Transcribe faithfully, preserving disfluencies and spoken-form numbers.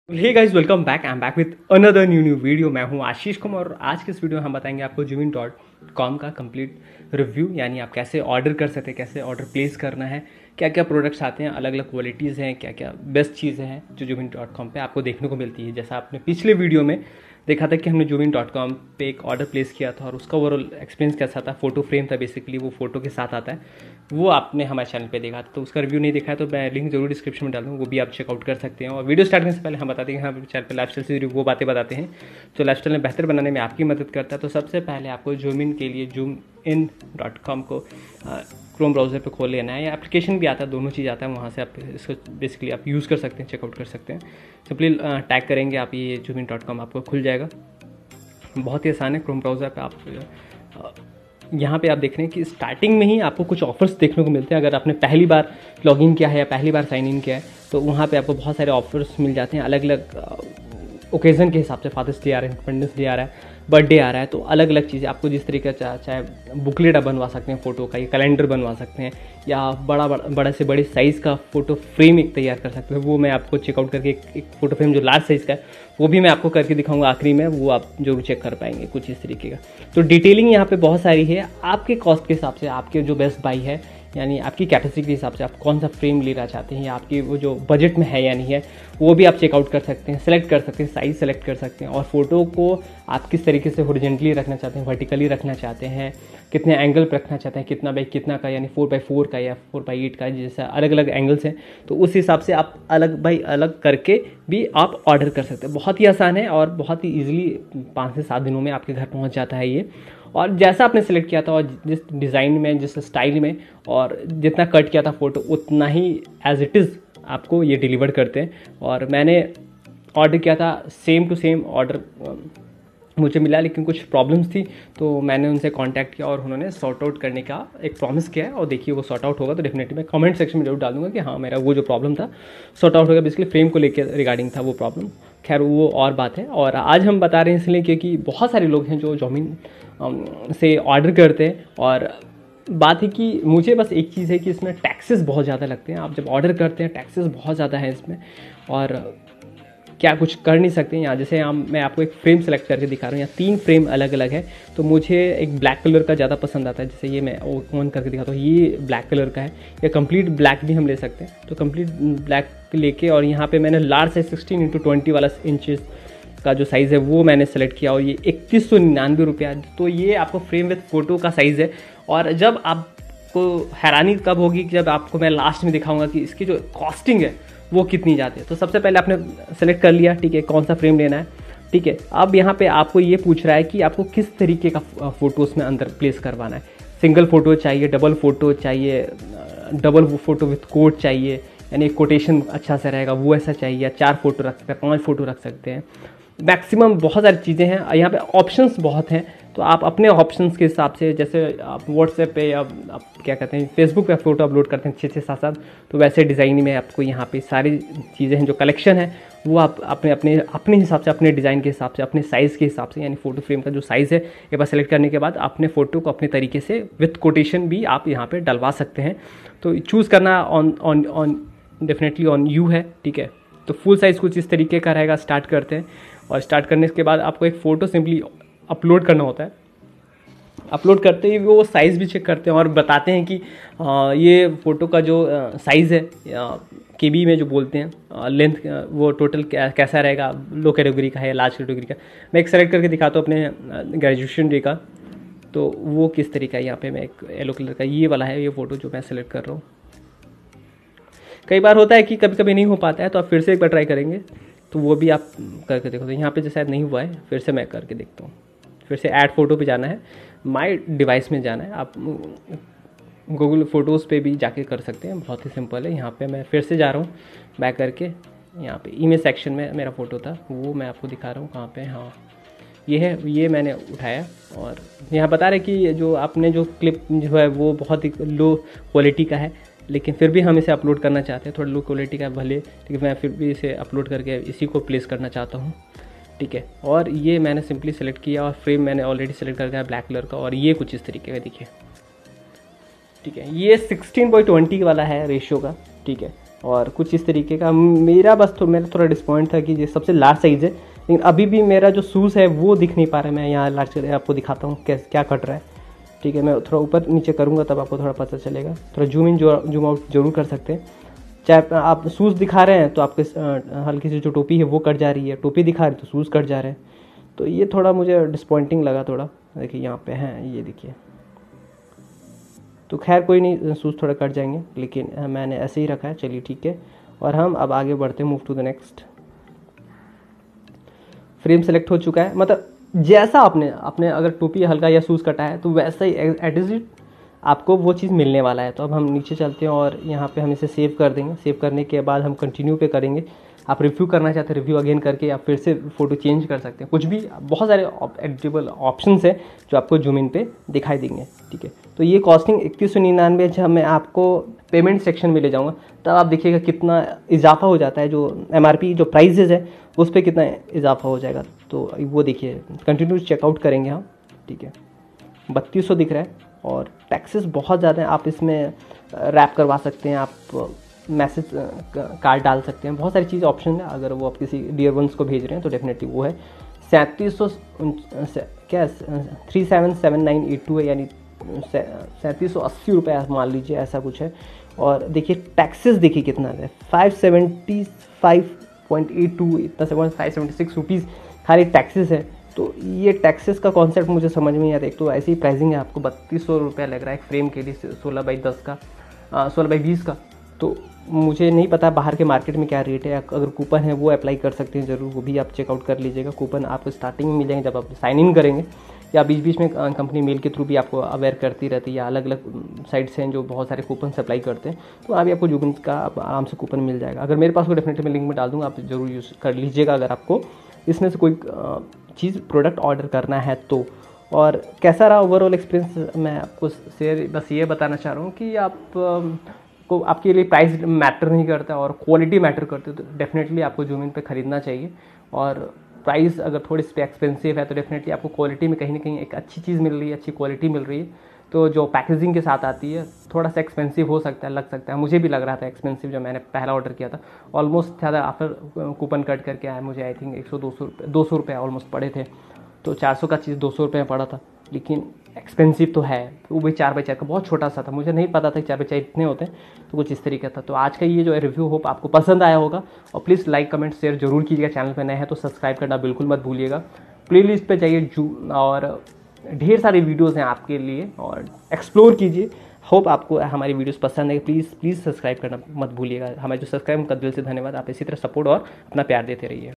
Hey guys, welcome back. I am back with another new new video. मैं हूं आशीष कुमार और आज के इस वीडियो में हम बताएंगे आपको जूमिन डॉट कॉम का कंप्लीट रिव्यू, यानी आप कैसे ऑर्डर कर सकते हैं, कैसे ऑर्डर प्लेस करना है, क्या क्या प्रोडक्ट्स आते हैं, अलग अलग क्वालिटीज़ हैं, क्या क्या बेस्ट चीज़ें हैं जो जूमिन डॉट कॉम पर आपको देखने को मिलती है। जैसा आपने पिछले वीडियो में देखा था कि हमने जूमिन डॉट कॉम पे एक ऑर्डर प्लेस किया था और उसका ओवरऑल एक्सपीरियंस कैसा था। फोटो फ्रेम था, बेसिकली वो फोटो के साथ आता है, वो आपने हमारे चैनल पे देखा था। तो उसका रिव्यू नहीं देखा है तो मैं लिंक जरूर डिस्क्रिप्शन में डाल दूँ, वो भी आप चेकआउट कर सकते हैं। और वीडियो स्टार्ट करने से पहले हम बताते हैं कि हाँ, चैनल पर लाइफस्टाइल से वो बातें बताते हैं जो लाइफस्टाइल में बेहतर बनाने में आपकी मदद करता है। तो सबसे पहले आपको जूम इन के लिए जूम इन डॉट कॉम को क्रोम ब्राउज़र पे खोल लेना है, या एप्लीकेशन भी आता है, दोनों चीज़ आता है। वहाँ से आप इसको बेसिकली आप यूज़ कर सकते हैं, चेकआउट कर सकते हैं। सिंपली टैग करेंगे आप, ये जूम इन डॉट कॉम आपको खुल जाएगा। बहुत ही आसान है। क्रोम ब्राउज़र पे आप यहाँ पे आप देख रहे हैं कि स्टार्टिंग में ही आपको कुछ ऑफर्स देखने को मिलते हैं। अगर आपने पहली बार लॉगिन किया है या पहली बार साइन इन किया है तो वहाँ पे आपको बहुत सारे ऑफर्स मिल जाते हैं, अलग अलग ओकेज़न के हिसाब से। फादर्स डे आ रहा है, इंडिपेंडेंस डे आ रहा है, बर्थडे आ रहा है, तो अलग अलग चीज़ें आपको जिस तरीके का चाहे बुकलेट आप बनवा सकते हैं फ़ोटो का, या कैलेंडर बनवा सकते हैं, या बड़ा बड़ा बड़ा से बड़े साइज़ का फ़ोटो फ्रेम एक तैयार कर सकते हैं। वो मैं आपको चेकआउट करके एक, एक फ़ोटो फ्रेम जो लार्ज साइज़ का है वो भी मैं आपको करके दिखाऊंगा आखिरी में, वो आप जरूर चेक कर पाएंगे कुछ इस तरीके का। तो डिटेलिंग यहाँ पे बहुत सारी है, आपके कॉस्ट के हिसाब से, आपके जो बेस्ट बाई है, यानी आपकी कैपेसिटी के हिसाब से आप कौन सा फ्रेम लेना चाहते हैं, या आपकी वो जो बजट में है या नहीं है, वो भी आप चेकआउट कर सकते हैं, सेलेक्ट कर सकते हैं, साइज़ सेलेक्ट कर सकते हैं। और फोटो को आप किस तरीके से हॉरिजॉन्टली रखना चाहते हैं, वर्टिकली रखना चाहते हैं, कितने एंगल पर रखना चाहते हैं, कितना बाई कितना का, यानी फोर बाई फोर का या फोर बाई एट का, जैसा अलग अलग एंगल्स हैं, तो उस हिसाब से आप अलग बाई अलग करके भी आप ऑर्डर कर सकते हैं। बहुत ही आसान है और बहुत ही ईजिली पाँच से सात दिनों में आपके घर पहुँच जाता है ये। और जैसा आपने सेलेक्ट किया था और जिस डिज़ाइन में, जिस स्टाइल में, और जितना कट किया था फ़ोटो, उतना ही एज इट इज़ आपको ये डिलीवर करते हैं। और मैंने ऑर्डर किया था, सेम टू सेम ऑर्डर मुझे मिला, लेकिन कुछ प्रॉब्लम्स थी तो मैंने उनसे कांटेक्ट किया और उन्होंने सॉर्ट आउट करने का एक प्रॉमिस किया है। और देखिए वो सॉर्ट आउट होगा तो डेफिनेटली मैं कमेंट सेक्शन में जरूर डाल दूंगा कि हाँ, मेरा वो जो प्रॉब्लम था सॉर्ट आउट होगा। बेसिकली फ्रेम को लेकर रिगार्डिंग था वो प्रॉब्लम, खैर वो और बात है। और आज हम बता रहे हैं इसलिए क्योंकि बहुत सारे लोग हैं जो जूमिन से ऑर्डर करते हैं, और बात है कि मुझे बस एक चीज़ है कि इसमें टैक्सेस बहुत ज़्यादा लगते हैं। आप जब ऑर्डर करते हैं टैक्सेस बहुत ज़्यादा है इसमें, और क्या कुछ कर नहीं सकते हैं। यहाँ जैसे हम मैं आपको एक फ्रेम सेलेक्ट करके दिखा रहा हूँ, यहाँ तीन फ्रेम अलग अलग है, तो मुझे एक ब्लैक कलर का ज़्यादा पसंद आता है। जैसे ये मैं ऑन करके दिखाता हूँ, ये ब्लैक कलर का है, या कंप्लीट ब्लैक भी हम ले सकते हैं। तो कंप्लीट ब्लैक लेके, और यहाँ पे मैंने large size sixteen into twenty वाला इंचज़ का जो साइज़ है वो मैंने सेलेक्ट किया, और ये इकतीस सौ निन्यानवे रुपया। तो ये आपको फ्रेम विद फ़ोटो का साइज़ है। और जब आपको हैरानी कब होगी, जब आपको मैं लास्ट में दिखाऊंगा कि इसकी जो कॉस्टिंग है वो कितनी जाती है। तो सबसे पहले आपने सेलेक्ट कर लिया, ठीक है, कौन सा फ्रेम लेना है, ठीक है। अब यहाँ पे आपको ये पूछ रहा है कि आपको किस तरीके का फ़ोटो उसमें अंदर प्लेस करवाना है। सिंगल फ़ोटो चाहिए, डबल फ़ोटो चाहिए, डबल फ़ोटो विथ कोट चाहिए, यानी कोटेशन अच्छा से रहेगा वो ऐसा चाहिए, या चार फोटो रख सकते हैं, पाँच फोटो रख सकते हैं, मैक्सिमम बहुत सारी चीज़ें हैं। यहाँ पे ऑप्शंस बहुत हैं, तो आप अपने ऑप्शंस के हिसाब से, जैसे आप व्हाट्सएप पे या आप क्या कहते हैं फेसबुक पे फ़ोटो अपलोड करते हैं छः छः सात सात, तो वैसे डिज़ाइन में आपको यहाँ पे सारी चीज़ें हैं, जो कलेक्शन है वो आप अपने अपने अपने हिसाब से, अपने डिज़ाइन के हिसाब से, अपने साइज़ के हिसाब से, यानी फ़ोटो फ्रेम का जो साइज़ है ये बार सेलेक्ट करने के बाद अपने फ़ोटो को अपने तरीके से विथ कोटेशन भी आप यहाँ पर डलवा सकते हैं। तो चूज़ करना on on on definitely on you है, ठीक है। तो फुल साइज़ कुछ इस तरीके का रहेगा। स्टार्ट करते हैं, और स्टार्ट करने के बाद आपको एक फ़ोटो सिंपली अपलोड करना होता है। अपलोड करते ही वो साइज़ भी चेक करते हैं और बताते हैं कि आ, ये फ़ोटो का जो साइज़ है, के बी में जो बोलते हैं लेंथ, वो टोटल कैसा रहेगा, लो कैटेगरी का है, लार्ज कैटेगरी का। मैं एक सेलेक्ट करके दिखाता हूँ अपने ग्रेजुएशन डे का, तो वो किस तरीका है। यहाँ पे मैं एक येलो कलर का ये वाला है ये फ़ोटो जो मैं सेलेक्ट कर रहा हूँ। कई बार होता है कि कभी कभी नहीं हो पाता है, तो आप फिर से एक बार ट्राई करेंगे, तो वो भी आप करके देखो। तो यहाँ पे जो शायद नहीं हुआ है, फिर से मैं करके देखता हूँ। फिर से ऐड फ़ोटो पे जाना है, माय डिवाइस में जाना है। आप गूगल फ़ोटोज़ पे भी जाके कर सकते हैं, बहुत ही सिंपल है। यहाँ पे मैं फिर से जा रहा हूँ बैक करके, यहाँ पे इमेज सेक्शन में मेरा फ़ोटो था, वो मैं आपको दिखा रहा हूँ कहाँ पे। हाँ, ये है, ये मैंने उठाया, और यहाँ बता रहे कि जो आपने जो क्लिप जो है वो बहुत ही लो क्वालिटी का है, लेकिन फिर भी हम इसे अपलोड करना चाहते हैं। थोड़ा लो क्वालिटी का भले, लेकिन मैं फिर भी इसे अपलोड करके इसी को प्लेस करना चाहता हूँ, ठीक है। और ये मैंने सिंपली सेलेक्ट किया, और फ्रेम मैंने ऑलरेडी सेलेक्ट कर दिया ब्लैक कलर का, और ये कुछ इस तरीके का देखिए, ठीक है। ये सिक्सटीन बाई ट्वेंटी वाला है रेशियो का, ठीक है। और कुछ इस तरीके का। मेरा बस तो मेरा थोड़ा डिसपॉइंट था कि ये सबसे लार्ज साइज़ है, लेकिन अभी भी मेरा जो शूज़ है वो दिख नहीं पा रहा है। मैं यहाँ लार्ज करके आपको दिखाता हूँ कैसे क्या कट रहा है। ठीक है, मैं थोड़ा ऊपर नीचे करूँगा तब आपको थोड़ा पता चलेगा। थोड़ा जूम इन जो जूम आउट जरूर कर सकते हैं। चाहे आप शूज़ दिखा रहे हैं तो आपके हल्की सी जो टोपी है वो कट जा रही है, टोपी दिखा रही है तो शूज़ कट जा रहे हैं। तो ये थोड़ा मुझे डिसपॉइंटिंग लगा थोड़ा। देखिए यहाँ पे हैं, ये देखिए। तो खैर कोई नहीं, शूज़ थोड़ा कट जाएंगे, लेकिन मैंने ऐसे ही रखा है। चलिए ठीक है, और हम अब आगे बढ़ते हैं, move to the next. Frame select हो चुका है, मतलब जैसा आपने आपने अगर टोपी हल्का या शूज़ कटा है तो वैसा ही एट इज इट आपको वो चीज़ मिलने वाला है। तो अब हम नीचे चलते हैं और यहाँ पे हम इसे सेव कर देंगे। सेव करने के बाद हम कंटिन्यू पे करेंगे। आप रिव्यू करना चाहते हैं, रिव्यू अगेन करके आप फिर से फ़ोटो चेंज कर सकते हैं। कुछ भी, बहुत सारे एडिटेबल ऑप्शंस हैं जो आपको जूम इन पे दिखाई देंगे। ठीक है, तो ये कॉस्टिंग इकतीस सौ निन्यानवे जब मैं आपको पेमेंट सेक्शन में ले जाऊँगा तब आप देखिएगा कितना इजाफा हो जाता है। जो एम आर पी जो प्राइजेज है उस पर कितना इजाफा हो जाएगा, तो वो देखिए। कंटिन्यू चेकआउट करेंगे हम। ठीक है, बत्तीस सौ दिख रहा है और टैक्सेस बहुत ज़्यादा हैं। आप इसमें रैप करवा सकते हैं, आप मैसेज कार्ड डाल सकते हैं, बहुत सारी चीज़ ऑप्शन है। अगर वो आप किसी डियर वंस को भेज रहे हैं तो डेफिनेटली वो है। सैंतीस सौ क्या three seven seven nine eight two है, यानी सैंतीस सौ अस्सी रुपये आप मान लीजिए, ऐसा कुछ है। और देखिए टैक्सेस देखिए कितना है, five seventy five point eight two, इतना से फाइव सेवेंटी सिक्स रुपीज़ खाली टैक्सेस है। तो ये टैक्सेस का कॉन्सेप्ट मुझे समझ में नहीं आता। एक तो ऐसी ही प्राइसिंग है, आपको बत्तीस सौ रुपया लग रहा है एक फ्रेम के लिए, सोलह बाई दस का, सोलह बाई बीस का। तो मुझे नहीं पता बाहर के मार्केट में क्या रेट है। अगर कूपन है वो अप्लाई कर सकते हैं ज़रूर, वो भी आप चेकआउट कर लीजिएगा। कूपन आपको स्टार्टिंग में मिल जाएंगे जब आप साइन इन करेंगे, या बीच बीच में कंपनी मेल के थ्रू भी आपको अवेयर करती रहती है, या अलग अलग साइट्स हैं जो बहुत सारे कूपन अप्लाई करते हैं। तो वहाँ भी आपको जूम का आराम से कूपन मिल जाएगा। अगर मेरे पास को डेफिनेटली मैं लिंक में डाल दूँगा, आप ज़रूर यूज़ कर लीजिएगा अगर आपको इसमें से कोई चीज़ प्रोडक्ट ऑर्डर करना है तो। और कैसा रहा ओवरऑल एक्सपीरियंस, मैं आपको शेयर बस ये बताना चाह रहा हूँ कि आप को आपके लिए प्राइस मैटर नहीं करता और क्वालिटी मैटर करती है। तो डेफिनेटली आपको जूम इन पे ख़रीदना चाहिए। और प्राइस अगर थोड़ी सी एक्सपेंसिव है तो डेफिनेटली आपको क्वालिटी में कहीं ना कहीं एक अच्छी चीज़ मिल रही है, अच्छी क्वालिटी मिल रही है। तो जो पैकेजिंग के साथ आती है थोड़ा सा एक्सपेंसिव हो सकता है, लग सकता है। मुझे भी लग रहा था एक्सपेंसिव जब मैंने पहला ऑर्डर किया था। ऑलमोस्ट ज़्यादा आफ्टर कूपन कट करके आया मुझे, आई थिंक एक सौ दो सौ रुपये दो सौ रुपये ऑलमोस्ट पड़े थे। तो चार सौ का चीज़ दो सौ रुपये में पड़ा था, लेकिन एक्सपेंसिव तो है। वो भी चार बाई चार का, बहुत छोटा सा था, मुझे नहीं पता था कि चार बाई चार इतने होते हैं। तो कुछ इस तरीके था। तो आज का ये जो रिव्यू होप आपको पसंद आया होगा, और प्लीज़ लाइक कमेंट शेयर जरूर कीजिएगा। चैनल पर नए हैं तो सब्सक्राइब करना बिल्कुल मत भूलिएगा। प्लेलिस्ट पे जाइए जू और ढेर सारी वीडियोज़ हैं आपके लिए, और एक्सप्लोर कीजिए। होप आपको हमारी वीडियोस पसंद है। प्लीज़ प्लीज़ सब्सक्राइब करना मत भूलिएगा। हमारे जो सब्सक्राइब उनका दिल से धन्यवाद। आप इसी तरह सपोर्ट और अपना प्यार देते रहिए।